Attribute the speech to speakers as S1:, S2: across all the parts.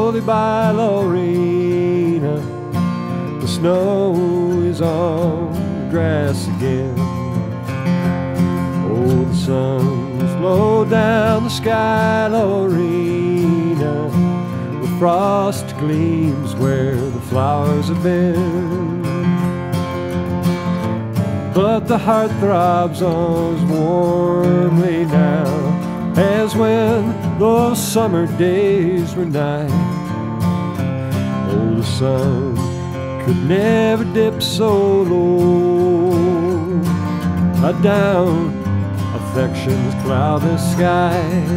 S1: slowly by, Lorena. The snow is on the grass again. Oh, the sun's low down the sky, Lorena, with frost gleams where the flowers have been. But the heart throbs on as warmly now as when those summer days were nigh. Oh, the sun could never dip so low, down affection's cloudless sky.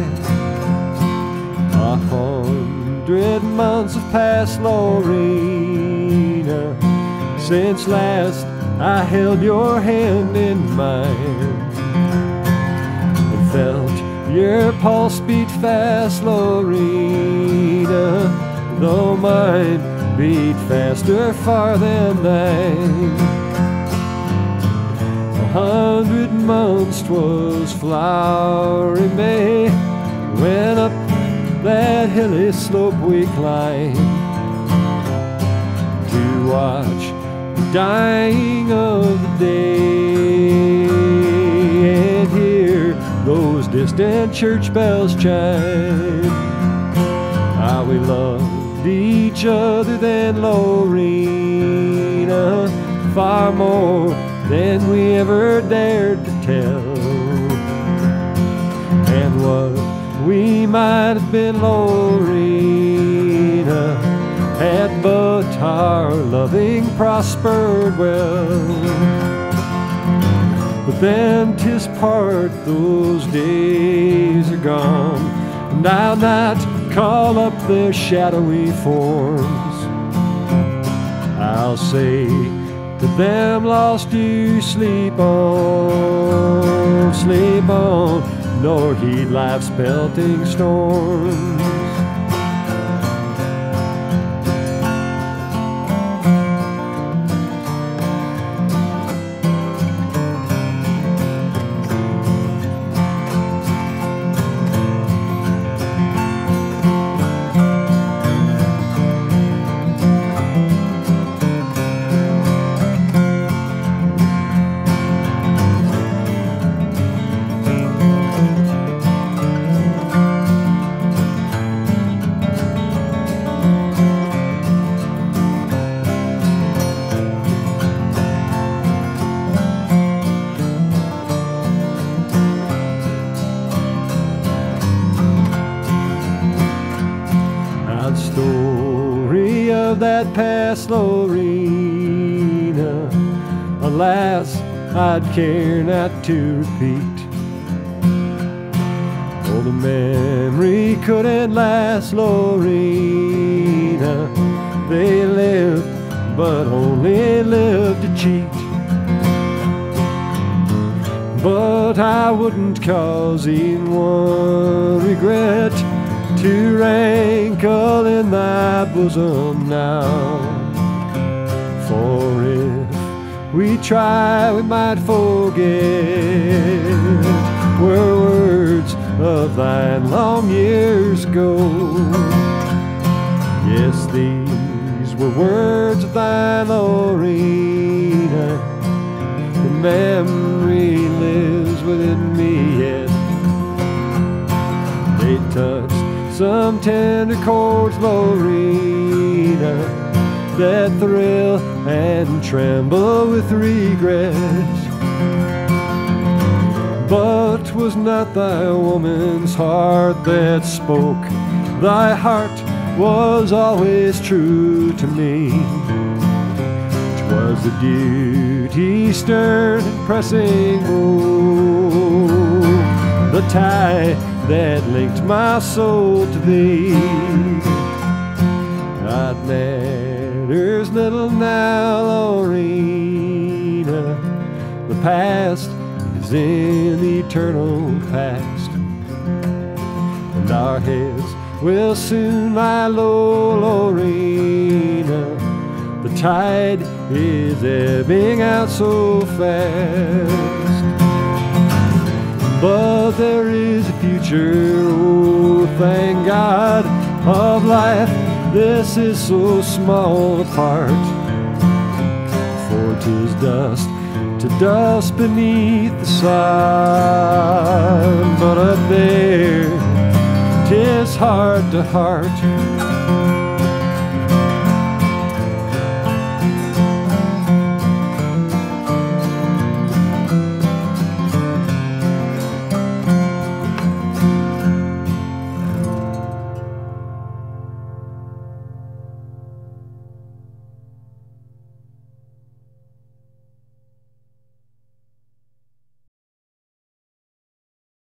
S1: 100 months have passed, Lorena, since last I held your hand in mine and felt your pulse beat fast, Lorena, though mine beat faster far than thine. 100 months 'twas flowery May, when up that hilly slope we climbed to watch the dying of the day and hear those distant church bells chime. How we loved each other then, Lorena, far more than we ever dared to tell. And what we might have been, Lorena, had but our loving prospered well. But then 'tis part, those days are gone, and I'll not call up their shadowy forms. I'll say to them, lost you sleep on, nor heed life's pelting storms. Story of that past, Lorena, alas, I'd care not to repeat. Oh, the memory couldn't last, Lorena. They lived, but only lived to cheat. But I wouldn't cause even one regret to rankle in thy bosom now. For if we try, we might forget were words of thine long years ago. Yes, these were words of thine, Lorena. The memory lives within me yet. They touched some tender chords, Lorena, that thrill and tremble with regret. But 'twas not thy woman's heart that spoke. Thy heart was always true to me. 'Twas the duty stern and pressing, oh, the tie that linked my soul to thee. That matters little now, Lorena. The past is in the eternal past, and our heads will soon lie low, Lorena. The tide is ebbing out so fast. But there is a future, oh thank God, of life this is so small a part, for 'tis dust to dust beneath the sun. But up there, 'tis heart to heart,